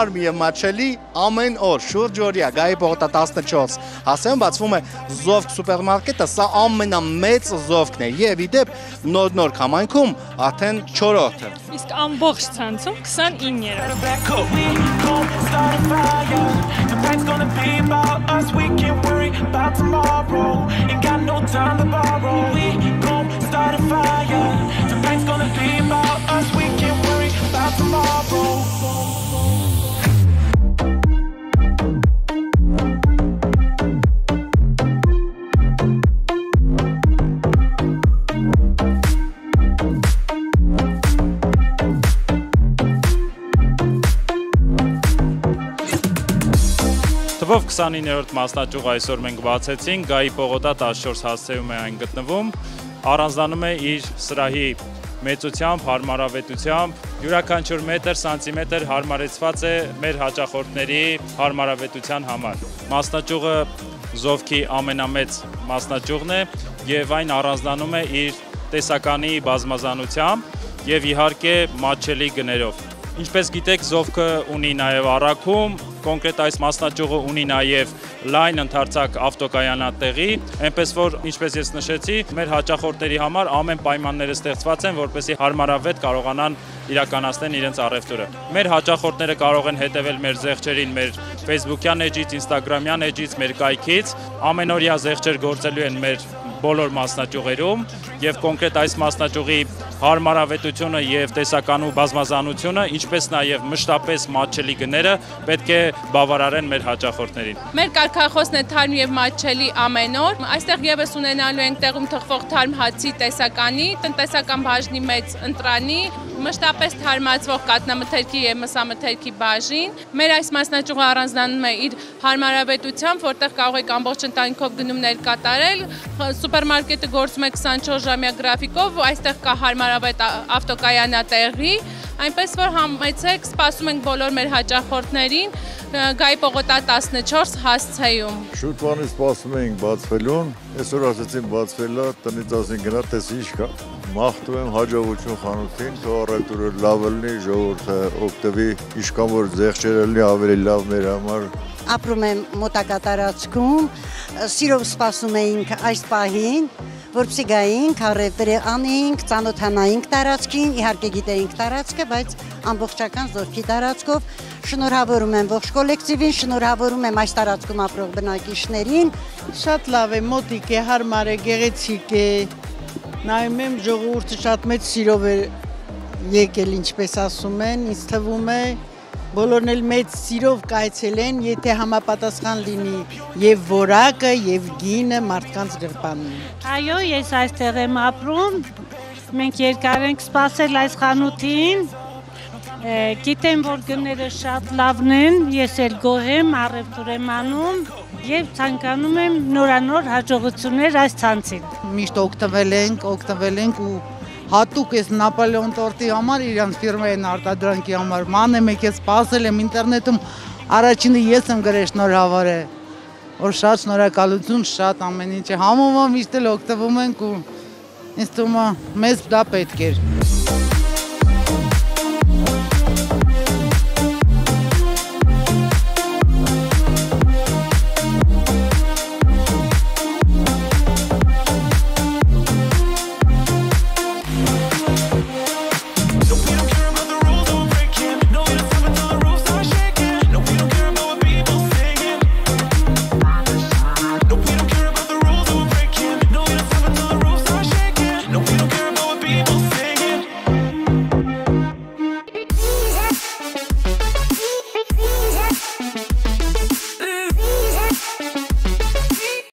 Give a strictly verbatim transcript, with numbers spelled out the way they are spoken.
թարմ եւ մատչելի ամեն օր շուրջօրյա Գայի պողոտա տասնչորս հասցեում բացվում է Զովք սուպերմարկետը, սա ամենամեծ Զովքն է եւ իդեպ նոր-նոր համայնքում արդեն չորրորդը։ Իսկ ամբողջ ցանցում քսանիններորդ։ Թվով քսանիններորդ մասնաճյուղ այսօր մենք բացեցինք, Գայի պողոտա տասնչորս հասցեում է այն գտնվում, առանձնանում է իր սրահի մեծությամբ, հարմարավետությամբ, յուրաքանչյուր մետր, սանտիմետր հարմարեցված է մեր հաճախորդների հարմարավետության համար։ Մասնաճյուղը Զովքի ամենամեծ մասնաճյուղն է եւ այն առանձնանում է իր տեսականի բազմազանությամբ եւ իհարկե մատչելի գներով։ Ինչպես գիտեք, Զովքը ունի նաև առաքում, կոնկրետ այս մասնաճյուղը ունի նաև լայն ընդարձակ ավտոկայանատեղի, այնպես որ, ինչպես ես նշեցի, մեր հաճախորդների համար ամեն պայմանները ստեղծված են, որպեսզի հարմարավետ կարողանան իրականացնել իրենց առևտուրը։ Մեր հաճախորդները կարող են հետևել մեր զեղչերին մեր Facebook-յան էջից, Instagram-յան էջից, մեր կայքից, ամենօրյա զեղչեր գործելու են մեր բոլոր մասնաճյուղերում եւ կոնկրետ այս մասնաճյուղի հարմարավետությունը եւ տեսականու բազմազանությունը, ինչպես նաեւ մշտապես մատչելի գները պետք է բավարարեն մեր հաճախորդներին։ Մեր կարգախոսն է թարմ եւ մատչելի ամեն օր։ Այստեղ եւս ունենալու ենք տեղում թխվող թարմ հացի տեսականի, տնտեսական բաժնի մեծ ընտրանի, մշտապես թարմացվող կատնամթերքի եւ մսամթերքի բաժին։ Մեր այս մասնաճյուղը առանձնանում է իր հարմարավետությամբ, որտեղ կարող եք ամբողջ ընտանիքով գնումներ կատարել։ Սուպերմարկետը գործում է քսանչորս ժամյա գրաֆիկով, այստեղ կա հարմարավետ ավտոկայանատեղի, այնպես որ համեցեք, սպասում ենք բոլոր մեր հաճախորդներին Գայի պողոտա տասնչորս հասցեում։ Շուտ բանի սպասում էինք բացվելուն, այսօր ասեցին բացվելա, տնից ասին գնա, տես ինչ կա։ Մաղթում եմ հաջողություն խանութին, թող առևտուրը լավ լինի, ժողովուրդը օգտվի, ինչքան որ զեղչերը լինի ավելի լավ մեր համար։ Ապրում եմ մոտակա տարածքում, սիրով սպասում էինք այս պահին, որպեսզի գայինք, առևտրի անեինք, ծանոթանայինք տարածքին, իհարկե գիտեինք տարածքը, բայց ամբողջական Զովքի տարածքով շնորհավորում եմ ողջ կոլեկտիվին, շնորհավորում եմ այս տարածքում ապրող բնակիչներին։ Շատ լավ է, մոտիկ է, հարմար է, գեղեցիկ է, նայում եմ ժողովուրդը շատ մեծ սիրով է եկել, ինչպես ասում են, ինձ թվում է բոլորն էլ մեծ սիրով կայցել են, եթե համապատասխան լինի եւ որակը եւ գինը մարդկանց գրպանում։ Այո, ես այստեղ եմ ապրում, մենք երկար ենք սպասել այս խանութին, գիտեմ, որ գները շատ լավն են, ես էլ գոհ եմ, առևտուր եմ անում եւ ցանկանում եմ նորանոր հաջողություններ այս ցանցին։ Միշտ օգտվել ենք, օգտվել ենք ու հատուկ ես Նապոլեոն տորտի համար իրանց ֆիրմային արտադրանքի համար ման եմ եկել սպասել եմ ինտերնետում առաջինը ես եմ գրել շնորհավոր է որ շատ շնորհակալություն շատ ամեն ինչ համոմա միշտ էլ օգտվում ենք ու ինձ թվում է մեզ դա պետք էր։